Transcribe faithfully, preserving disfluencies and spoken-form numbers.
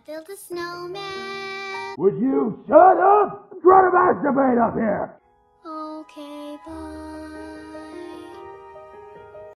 build a snowman. Would you shut up? I'm trying to masturbate up here.